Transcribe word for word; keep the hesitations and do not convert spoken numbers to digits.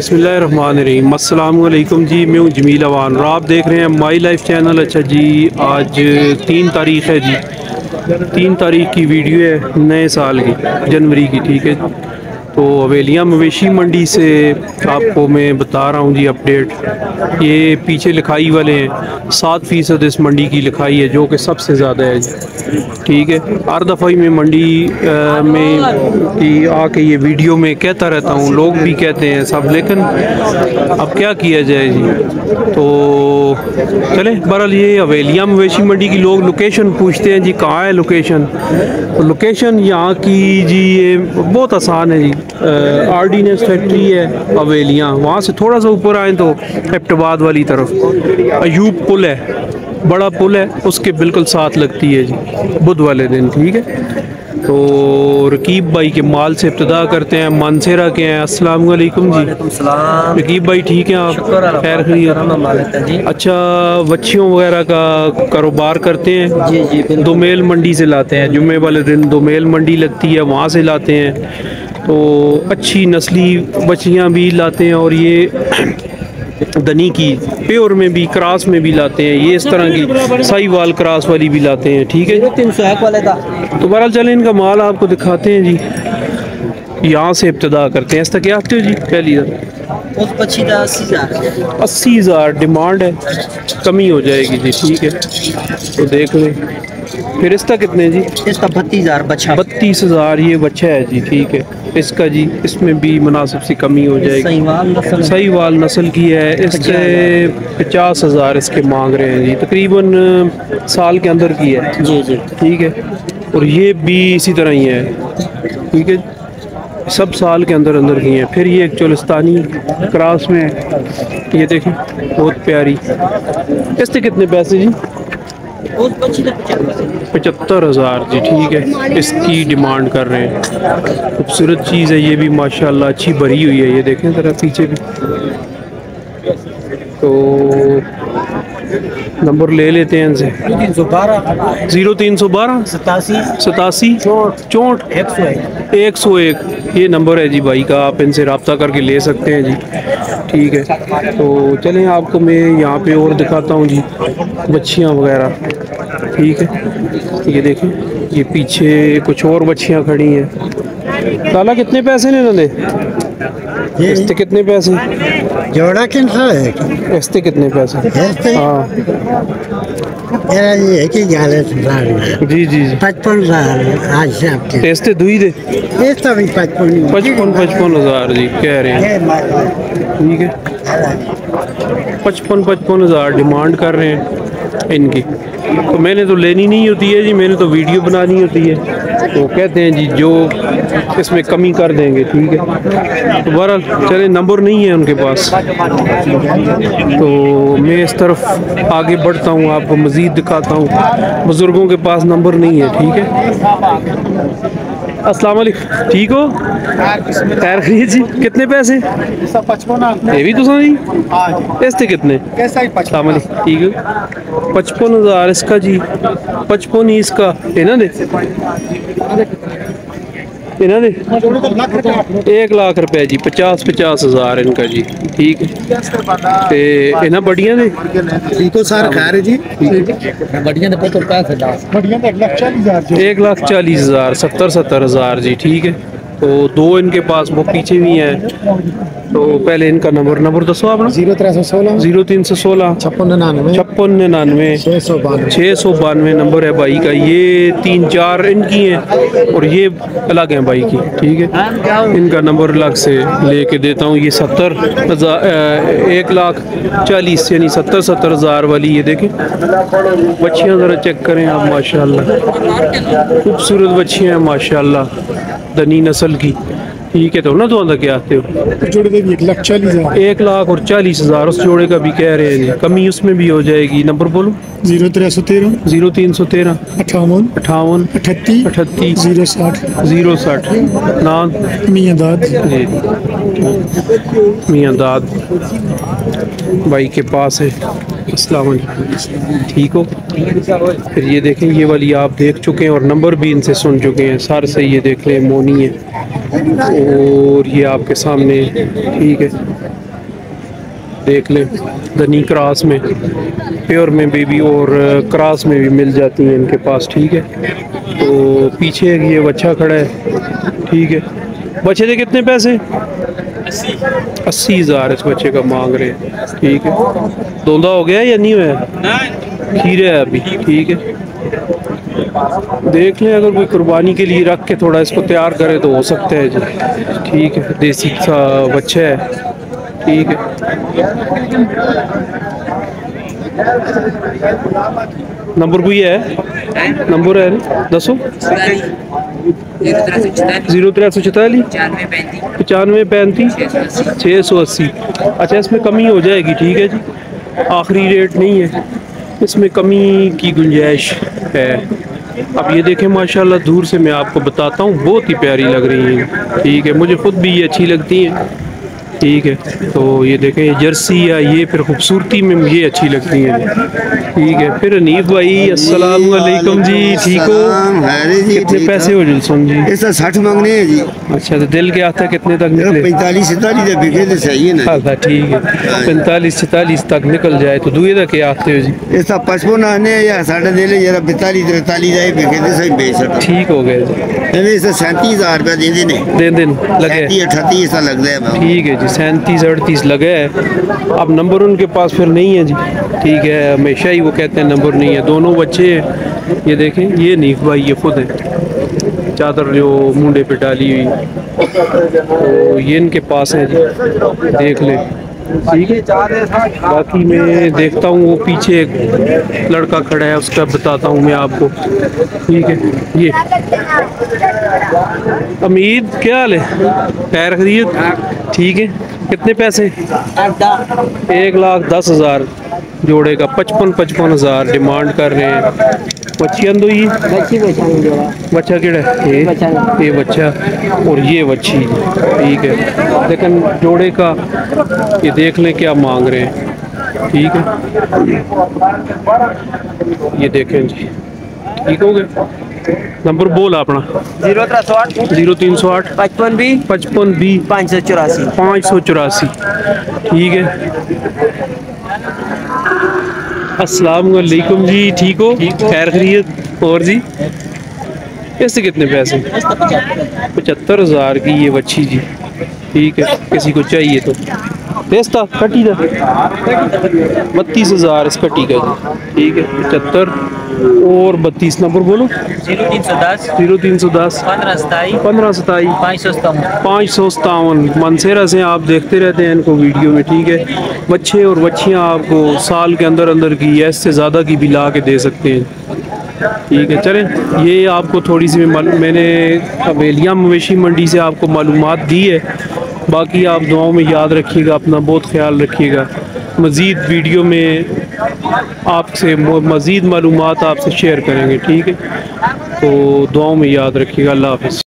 बिस्मिल्लाहिर्रहमानिर्रहीम। अस्सलामु अलैकुम जी, मैं हूँ जमील अवान और आप देख रहे हैं माई लाइफ चैनल। अच्छा जी, आज तीन तारीख़ है जी, तीन तारीख़ की वीडियो है नए साल की, जनवरी की। ठीक है, तो हवेलियाँ मवेशी मंडी से आपको मैं बता रहा हूँ जी अपडेट। ये पीछे लिखाई वाले हैं, सात फ़ीसद इस मंडी की लिखाई है जो कि सबसे ज़्यादा है जी। ठीक है, हर दफ़ा ही मैं मंडी आ, में की आके ये वीडियो में कहता रहता हूँ, लोग भी कहते हैं सब, लेकिन अब क्या किया जाए जी। तो चले बहरहाल, ये हवेलियाँ मवेशी मंडी की लोग लोकेशन पूछते हैं जी, कहाँ है लोकेशन। तो लोकेशन यहाँ की जी ये बहुत आसान है जी, आर्डीनेंस फैक्ट्री है हवेलियाँ, वहाँ से थोड़ा सा ऊपर आए तो एबटाबाद वाली तरफ अयूब पुल है, बड़ा पुल है, उसके बिल्कुल साथ लगती है जी बुध वाले दिन। ठीक है, तो रकीब भाई के माल से इब्तिदा करते हैं। मानसेरा के हैं। अस्सलाम वालेकुम जी। रकीब भाई ठीक हैं आप? खैर खैरियत। अच्छा, बच्चियों वगैरह का कारोबार करते हैं जी? जी, दोमेल मंडी से लाते हैं, जुम्मे वाले दिन दोमेल मंडी लगती है, वहाँ से लाते हैं। तो अच्छी नस्ली बच्चियाँ भी लाते हैं और ये दनी की प्योर में भी, क्रॉस में भी लाते हैं, ये इस तरह की साहीवाल क्रॉस वाली भी लाते हैं। ठीक है, तीन सौ एक वाले का। तो बहरहाल चलें, इनका माल आपको दिखाते हैं जी। यहाँ से इब्तिदा करते हैं। इस तक क्या आते हो जी? पहली अस्सी हज़ार अस्सी हज़ार डिमांड है, कमी हो जाएगी जी। ठीक है, तो देख लें। फिर इसका कितने जी? इसका बत्तीस हज़ार बच्चा, बत्तीस हज़ार ये बच्चा है जी। ठीक है, इसका जी इसमें भी मुनासिब सी कमी हो जाएगी। साहीवाल नस्ल की है, इससे पचास हज़ार इसके मांग रहे हैं जी, तकरीबन साल के अंदर की है जी जी। ठीक है, और ये भी इसी तरह ही है। ठीक है, सब साल के अंदर अंदर की हैं। फिर ये एक चोलिस्तानी क्रॉस में, ये देखें बहुत प्यारी। इसके कितने पैसे जी? पचहत्तर हज़ार जी। ठीक है, इसकी डिमांड कर रहे हैं। खूबसूरत चीज़ है ये भी माशाल्लाह, अच्छी भरी हुई है। ये देखें ज़रा पीछे भी। तो नंबर ले लेते हैं इनसे। तीन सौ बारह ज़ीरो तीन सौ बारह सतासी सतासी चौंठ एक सौ एक एक सौ एक ये नंबर है जी भाई का, आप इनसे रब्ता करके ले सकते हैं जी। ठीक है, तो चलें आपको मैं यहाँ पे और दिखाता हूँ जी बच्चियाँ वगैरह। ठीक है, ये देखें, ये पीछे कुछ और बच्चियाँ खड़ी हैं। ताला कितने पैसे ने दे? इसते कितने पैसे जोड़ा? किन सौ है। इसते कितने पैसे? हाँ ये कि जी जी जी पचपन हज़ार आज से आपके इसते दुई दे इसका भी पचपन पचपन पचपन हज़ार जी कह रहे हैं। ठीक है, पचपन पचपन हज़ार डिमांड कर रहे हैं इनकी। तो मैंने तो लेनी नहीं होती है जी, मैंने तो वीडियो बनानी होती है, तो कहते हैं जी जो इसमें कमी कर देंगे। ठीक है, तो बहरहाल चले, नंबर नहीं है उनके पास, तो मैं इस तरफ आगे बढ़ता हूँ, आपको मज़ीद दिखाता हूँ। बुज़ुर्गों के पास नंबर नहीं है। ठीक है, अस्सलाम वालेकुम, ठीक हो? खैर खैरियत जी। कितने पैसे? पचपन। ये भी तो सही। इससे कितने? अस्सलाम वालेकुम, ठीक है, पचपन हज़ार इसका जी, पचपन ही इसका है ना दे, इन्हों ने एक लाख रुपए जी, पचास पचास हज़ार इनका जी। ठीक है, तो इन्होंने बड़िया दे ठीक सर खैर जी, एक लाख चालीस हज़ार, सत्तर सत्तर हज़ार जी। ठीक है, तो दो इनके पास वो पीछे भी हैं। तो पहले इनका नंबर नंबर दसो अपना। जीरो तीन सौ सोलह जीरो तीन सौ सोलह छप्पन निन्यानवे छप्पन निन्यानवे छः सौ बानवे छः सौ बानवे नंबर है भाई का। ये तीन चार इनकी हैं और ये अलग हैं भाई की। ठीक है, इनका नंबर अलग से लेके देता हूँ। ये सत्तर हज़ार एक लाख चालीस यानी सत्तर सत्तर हज़ार वाली, ये देखें बच्चियाँ ज़रा चेक करें आप, माशाल्लाह खूबसूरत बच्चियाँ हैं माशाल्लाह, दनी नस्ल की। ठीक है, तो ना तो क्या आते हो जोड़े देंगे एक लाख चालीस हज़ार एक लाख और चालीस हज़ार उस जोड़े का भी कह रहे हैं, कमी उसमें भी हो जाएगी। नंबर बोलो। जीरो तीन सौ तेरह जीरो तीन सौ तेरह अठावन अठावन अठत्ती अठत्ती जीरो साठ जीरो साठ नाम मियाँ दाद जी, मियाँ दाद भाई के पास है। अस्सलाम वालेकुम, ठीक हो? फिर ये देखें, ये वाली आप देख चुके हैं और नंबर भी इनसे सुन चुके हैं। सर से ये देख लें, मोनी है। और ये आपके सामने, ठीक है, देख लें धनी क्रॉस में, प्योर में बेबी और क्रॉस में भी मिल जाती हैं इनके पास, ठीक है। तो पीछे ये बच्चा खड़ा है, ठीक है। बच्चे के कितने पैसे? अस्सी हज़ार इस बच्चे का मांग रहे हैं, ठीक है। धोंदा हो गया या नहीं हुआ? खीरे है अभी, ठीक है। देख लें अगर कोई कुर्बानी के लिए रख के थोड़ा इसको तैयार करे तो हो सकता है जी, ठीक है। देसी सा बच्चा है, ठीक है। नंबर कोई है? नंबर है ना, दसो। जीरो त्रै सौ चौतालीस पचानवे पैंतीस छः सौ अस्सी। अच्छा, इसमें कमी हो जाएगी, ठीक है जी, आखिरी रेट नहीं है, इसमें कमी की गुंजाइश है। अब ये देखें माशाल्लाह, दूर से मैं आपको बताता हूँ, बहुत ही प्यारी लग रही है, ठीक है। मुझे खुद भी ये अच्छी लगती हैं, ठीक है। तो ये देखें, ये जर्सी या ये फिर खूबसूरती में ये अच्छी लगती है, ठीक है। फिर अनीफ भाई अस्सलाम वालेकुम जी, ठीक हो? जी, कितने पैसे हो जुलसन जी? ऐसा साठ मांगने हैं जी। अच्छा, तो दिल के आता कितने तक निकले? पैंतालीस सैतालीस जब बिके तो सही है ना। हाँ ठीक है, पैंतालीस सैतालीस तक निकल जाए तो दुए तक क्या आते हो जी? ऐसा पचपन आने या साढ़े दे ले जरा पैंतालीस तरतालीस जाए बिके तो सही बेच सकता। ठीक हो गए जी, ऐसे सैंतीस हजार रुपया दे देने दे दिन लगे, अठतीस ऐसा लगता है। ठीक है जी, सैंतीस अड़तीस लगे है। अब नंबर उनके पास फिर नहीं है जी, ठीक है। हमेशा ही वो कहते हैं नंबर नहीं है। दोनों बच्चे हैं, ये देखें, ये नीफ भाई ये खुद है, चादर जो मुंडे पे डाली हुई, तो ये इनके पास है जी, देख ले, ठीक है। बाकी मैं देखता हूँ, वो पीछे एक लड़का खड़ा है, उसका बताता हूँ मैं आपको, ठीक है। ये अमीद, क्या हाल है? पैर खरीद, ठीक है। कितने पैसे? एक लाख दस हज़ार जोड़े का, पचपन पचपन हज़ार डिमांड कर रहे हैं। बच्ची अंदो ही बच्चा केड़ा है? ये ये बच्चा और ये बच्ची, ठीक है। लेकिन जोड़े का ये देख लें क्या मांग रहे हैं, ठीक है। ये देखें जी, ठीक हो गए। नंबर बोल अपना। जीरो तीन सौ आठ जीरो तीन सौ आठ पचपन भी पचपन बी पाँच सौ चौरासी पाँच सौ चौरासी, ठीक है। अस्सलाम वालेकुम जी, ठीक हो? खैर खैरियत। और जी इससे कितने पैसे? पचहत्तर हज़ार की ये बच्ची जी, ठीक है। किसी को चाहिए तो बेचता कटी का बत्तीस हज़ार इस कटी का जी, ठीक है। पचहत्तर और बत्तीस, नंबर बोलो। जीरो तीन सौ दस जीरो तीन सौ दस पंद्रह सताई पंद्रह सताई पाँच सौ सतावन पाँच सौ सतावन। मनसेरा से आप देखते रहते हैं इनको वीडियो में, ठीक है। बच्चे और बच्चियाँ आपको साल के अंदर अंदर की या इससे ज़्यादा की भी ला के दे सकते हैं, ठीक है। चलें, ये आपको थोड़ी सी मैंने अवेलिया मवेशी मंडी से आपको मालूमात दी है। बाकी आप दुआओं में याद रखिएगा, अपना बहुत ख्याल रखिएगा। मज़ीद वीडियो में आपसे मज़ीद मालूमात आपसे शेयर करेंगे, ठीक है। तो दुआओं में याद रखिएगा। अल्लाह हाफ़िज़।